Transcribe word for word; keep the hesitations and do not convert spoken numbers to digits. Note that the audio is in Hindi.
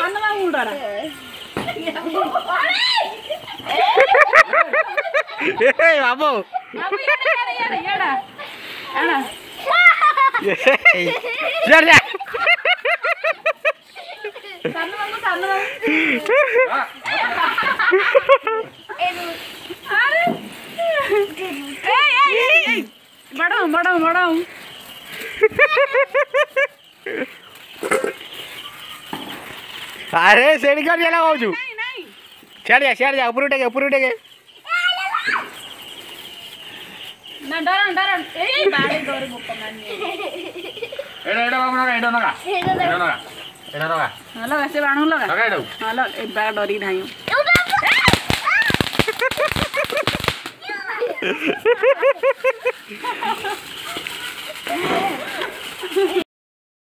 सानवा मुंडरा ए बाबू बाबू येड़ा येड़ा येड़ा येड़ा चल जा सानवा को सानवा अरे ए ए ए बड़ो बड़ो बड़ो अरे सेड़ी कर चला कहू नहीं नहीं छड़ जा छड़ जा ऊपर उठे ऊपर उठे ना डरन डरन ए बाड़े डोरे बुक्का मारनी एडा एडा बाबू ना एडा ना एडा ना एडा ना हेलो वैसे बाणू लगा लगा दो हेलो एक बार डरी नहीं हूं